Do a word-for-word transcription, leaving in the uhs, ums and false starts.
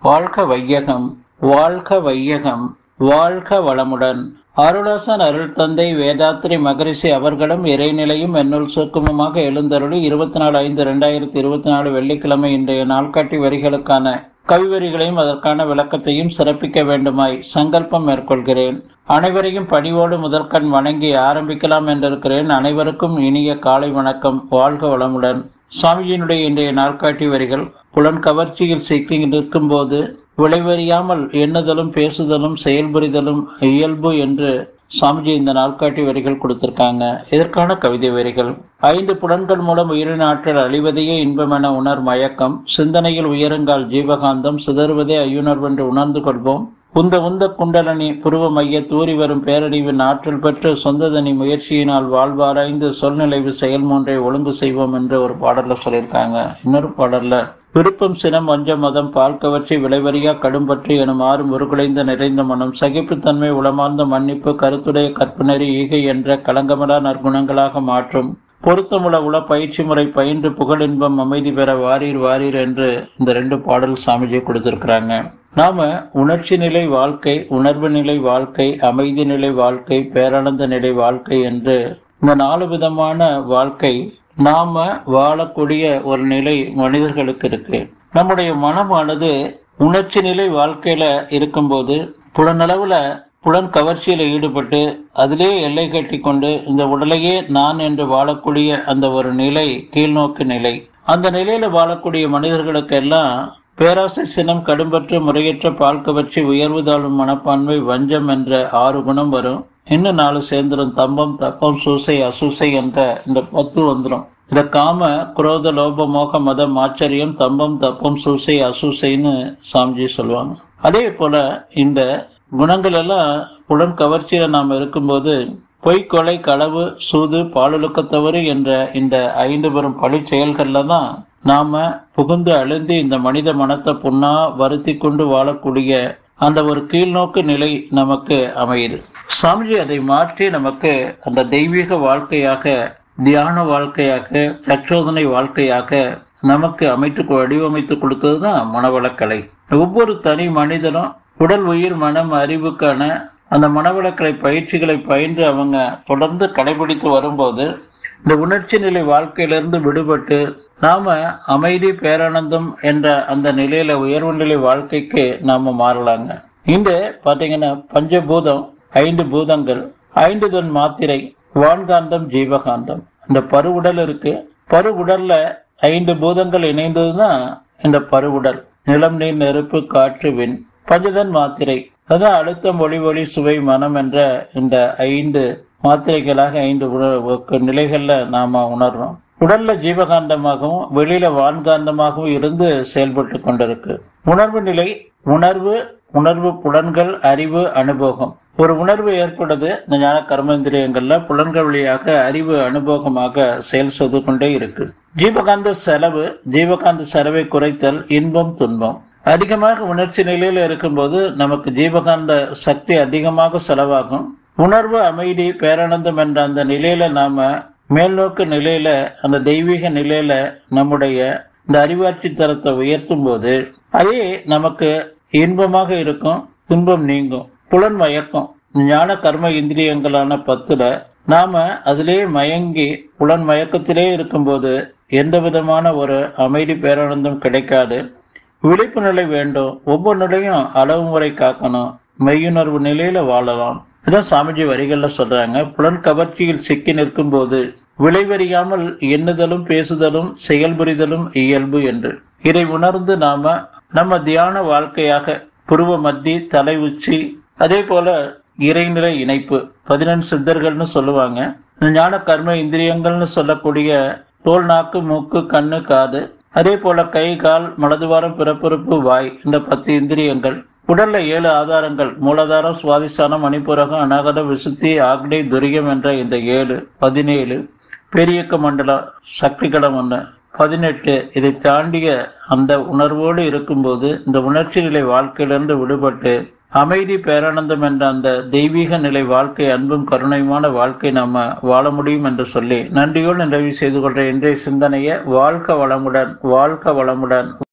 வாழ்க வையகம், வாழ்க வையகம், வாழ்க வளமுடன். அருளாசன் அருள் தந்தை வேதாத்திரி மகரிஷி அவர்களும் இறைநிலையும் என்னுள் சுருக்கமுமாக எழுந்தருளி இருபத்தி நாலு ஐந்து இரண்டாயிரத்தி இருபத்தி நாலு வெள்ளிக்கிழமை இன்றைய நாள்காட்டி வரிகளுக்கான கவிவரிகளையும் அதற்கான விளக்கத்தையும் சிறப்பிக்க வேண்டுமாய் சங்கல்பம் மேற்கொள்கிறேன். அனைவரையும் பணிவோடு முதற்கண் வணங்கி ஆரம்பிக்கலாம் என்றிருக்கிறேன். அனைவருக்கும் இனிய காலை வணக்கம். வாழ்க வளமுடன். சாமிஜியினுடைய இன்றைய நாள்காட்டி வரிகள்: புலன் கவர்ச்சியில் சிக்கி நிற்கும் போது விளைவறியாமல் எண்ணுதலும் பேசுதலும் செயல்புரிதலும் இயல்பு என்று சாமிஜி இந்த நாள்காட்டி வரிகள் கொடுத்திருக்காங்க. இதற்கான கவிதை வரிகள்: ஐந்து புலன்கள் மூலம் உயிரின் ஆற்றல் அழிவதையே இன்பமென உணர் மயக்கம், சிந்தனையில் உயருங்கால் ஜீவகாந்தம், சிதறுவதே ஐயுணர்வென்று உணர்ந்து கொள்வோம். உந்த உந்த குண்டலனி புருவ மைய தூரி வரும் பேரறிவின் ஆற்றல் பெற்று சொந்ததனி முயற்சியினால் வாழ்வாராய்ந்து சொல்நிலைவு செயல் மூன்றை ஒழுங்கு செய்வோம் என்று ஒரு பாடல்ல சொல்லியிருக்காங்க. இன்னொரு பாடல்ல விருப்பம் சினம் வஞ்சம் மதம் பால் கவர்ச்சி விளைவறியா கடும்பற்றி எனும் ஆறும் உருகுலைந்த நிறைந்த மனம், சகிப்புத்தன்மை உளமார்ந்த மன்னிப்பு கருத்துடைய கற்புநெறி ஈகை என்ற கலங்கமலா நற்குணங்களாக மாற்றும் பொருத்தமுள்ள உள பயிற்சி முறை பயின்று புகழின்பம் அமைதி பெற வாரீர் வாரீர் என்று இந்த ரெண்டு பாடல் சாமிஜி கொடுத்திருக்கிறாங்க. நாம உணர்ச்சி நிலை வாழ்க்கை, உணர்வு நிலை வாழ்க்கை, அமைதி நிலை வாழ்க்கை, பேரானந்த நிலை வாழ்க்கை என்று இந்த நாலு விதமான வாழ்க்கை நாம வாழக்கூடிய ஒரு நிலை மனிதர்களுக்கு இருக்கு. நம்முடைய மனமானது உணர்ச்சி நிலை வாழ்க்கையில இருக்கும்போது புலனளவுல புலன் கவர்ச்சியில ஈடுபட்டு அதிலே எல்லை கட்டி கொண்டு இந்த உடலையே நான் என்று வாழக்கூடிய அந்த ஒரு நிலை கீழ்நோக்கு நிலை. அந்த நிலையில வாழக்கூடிய மனிதர்களுக்கு எல்லாம் பேராசை சினம் கடும்பற்ற முறையற்ற பால் கவர்ச்சி உயர்வு தாழும் மனப்பான்மை வஞ்சம் என்ற ஆறு குணம் வரும். இன்னும் நாலு சேர்ந்துடும் தம்பம் தப்பம் சூசை அசூசை என்ற இந்த பத்து வந்துடும். இந்த காம குரோத லோப மோக மதம் ஆச்சரியம் தம்பம் தப்பம் சூசை அசூசைன்னு சாமிஜி சொல்லுவாங்க. அதே போல இந்த குணங்கள் எல்லாம் புலன் கவர்ச்சியில நாம் இருக்கும்போது பொய் கொலை களவு சூது பாலுழுக்கத்தவறு என்ற இந்த ஐந்து பெரும் பழி செயல்கள்ல தான் நாம புகுந்து அழுந்தி இந்த மனித மனத்தை புண்ணா வருத்தி கொண்டு வாழக்கூடிய அந்த ஒரு கீழ்நோக்கு நிலை நமக்கு அமையுது. சாமிஜி அதை மாற்றி நமக்கு அந்த தெய்வீக வாழ்க்கையாக, தியான வாழ்க்கையாக, தற்சோதனை வாழ்க்கையாக நமக்கு அமைத்து வடிவமைத்து கொடுத்ததுதான் மனவளக்கலை. ஒவ்வொரு தனி மனிதனும் உடல் உயிர் மனம் அறிவுக்கான அந்த மனவளக்கலை பயிற்சிகளை பயின்று அவங்க தொடர்ந்து கடைபிடித்து வரும்போது இந்த உணர்ச்சி நிலை வாழ்க்கையிலிருந்து விடுபட்டு நாம அமைதி பேரானந்தம் என்ற அந்த நிலையில உயர்வு நிலை வாழ்க்கைக்கு நாம மாறலாங்க. இந்த பாத்தீங்கன்னா பஞ்சபூதம், ஐந்து பூதங்கள், ஐந்து தன் மாத்திரை, வான்காந்தம் ஜீவகாந்தம். இந்த பருவுடல் இருக்கு. பருவுடல்ல ஐந்து பூதங்கள் இணைந்ததுதான் இந்த பருவுடல். நிலம் நீர் நெருப்பு காற்று விண். பஞ்சதன் மாத்திரை அதான் அழுத்தம் ஒளி ஒளி சுவை மனம் என்ற இந்த ஐந்து மாத்திரைகளாக ஐந்து நிலைகள்ல நாம உணர்றோம். உடல்ல ஜீவகாந்தமாகவும் வெளியில வான்காந்தமாகவும் இருந்து செயல்பட்டு கொண்டிருக்கு. உணர்வு நிலை உணர்வு உணர்வு புலன்கள் அறிவு அனுபவம். ஒரு உணர்வு ஏற்படுது இந்த ஞான கர்மேந்திரியங்கள்ல புலன்கள் வழியாக அறிவு அனுபவமாக செயல் செய்து கொண்டே இருக்கு. ஜீவகாந்த செலவு, ஜீவகாந்த செலவை குறைத்தல் இன்பம் துன்பம். அதிகமாக உணர்ச்சி நிலையில இருக்கும்போது நமக்கு ஜீவகாந்த சக்தி அதிகமாக செலவாகும். உணர்வு அமைதி பேரானந்தம் என்ற அந்த நிலையில நாம மேல்நோக்கு நிலையில அந்த தெய்வீக நிலையில நம்முடைய இந்த அறிவாட்சி தரத்தை உயர்த்தும் போது அதே நமக்கு இன்பமாக இருக்கும், துன்பம் நீங்கும். புலன் மயக்கம் ஞான கர்ம இந்திரியங்களான பத்துல நாம அதிலே மயங்கி புலன் மயக்கத்திலே இருக்கும்போது எந்த விதமான ஒரு அமைதி பேரானந்தம் கிடைக்காது. விழிப்பு நிலை வேண்டும். ஒவ்வொரு நிலையும் அளவு முறை காக்கணும். மெய்யுணர்வு நிலையில வாழலாம். இதான் சாமிஜி வரிகள்ல சொல்றாங்க. புலன் கவர்ச்சியில் சிக்கி நிற்கும் போது விளைவறியாமல் எண்ணுதலும் பேசுதலும் செயல்புரிதலும் இயல்பு என்று இதை உணர்ந்து நாம நம்ம தியான வாழ்க்கையாக புருவ மத்தி தலை உச்சி அதே போல இறைநிலை இணைப்பு பதினெண்டு சித்தர்கள்னு சொல்லுவாங்க. ஞான கர்ம இந்திரியங்கள்னு சொல்லக்கூடிய தோல் நாக்கு மூக்கு கண்ணு காது அதே போல கை கால் மலதுவாரம் பிறப்புறுப்பு வாய் இந்த பத்து இந்திரியங்கள். உடல்ல ஏழு ஆதாரங்கள் மூலாதாரம் சுவாதிஷ்டானம் மணிப்புரகம் அநாகதம் விசுத்தி ஆக்னி துரியம் என்ற இந்த ஏழு பதினேழு. பெரியக்க மண்டலம் சக்திகளம் ஒன்று பதினெட்டு. இதை தாண்டிய அந்த உணர்வோடு இருக்கும்போது இந்த உணர்ச்சி நிலை வாழ்க்கையிலிருந்து விடுபட்டு அமைதி பேரானந்தம் என்ற அந்த தெய்வீக நிலை வாழ்க்கை அன்பும் கருணையுமான வாழ்க்கை நாம வாழ முடியும் என்று சொல்லி நன்றியோடு நிறைவு செய்து கொள்ற இன்றைய சிந்தனையை வாழ்க வளமுடன், வாழ்க வளமுடன்.